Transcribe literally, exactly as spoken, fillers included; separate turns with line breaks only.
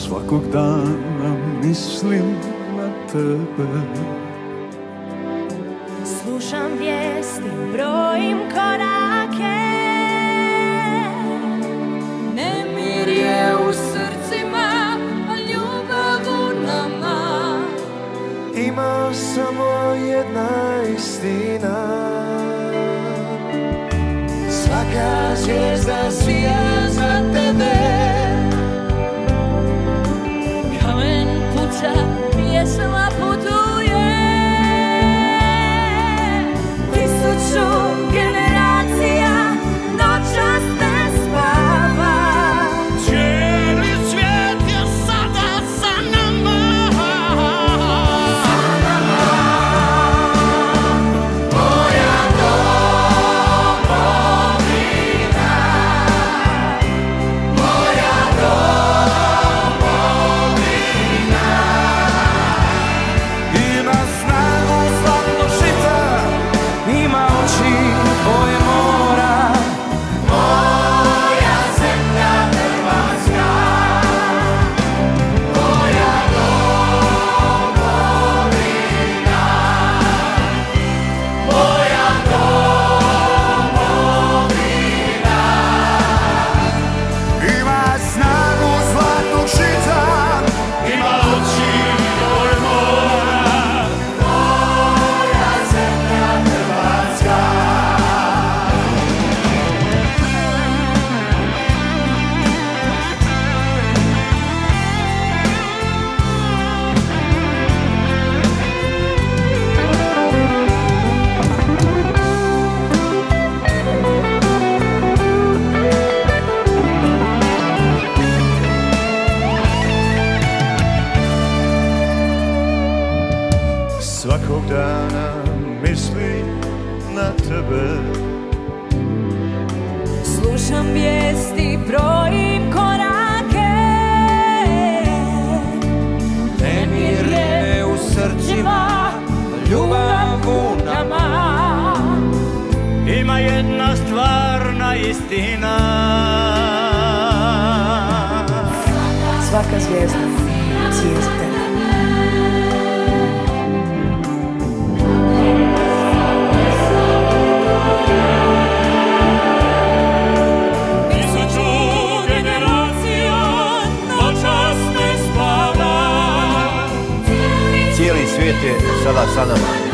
Svakog dana mislim na tebe.
Slušam vijesti, brojim korake.
Nemir je u srcima, a ljubav u nama.
Ima samo jedna istina. Svaka zvijezda sija za tebe.
Kamen puca, pjesma putuje.
Tisuću generacija noćas ne spava.
Cijeli svijet je sada sa nama.
Sa nama. Moja domovina, moja domovina. Ima snagu zlatnog žita, ima oči boje mora. Moja zemlja Hrvatska, moja domovina, moja domovina. Ima snagu zlatnog žita, ima oči boje mora. Moja zemlja Hrvatska. Svakog dana mislim na tebe.
Slušam vijesti, brojim korake.
Nemir je u srcima, ljubav u nama.
Ima jedna stvarna istina.
Svaka zvijezda sija za tebe.
Tisuću generacija noćas ne spava.
Cijeli svijet je sada sa nama.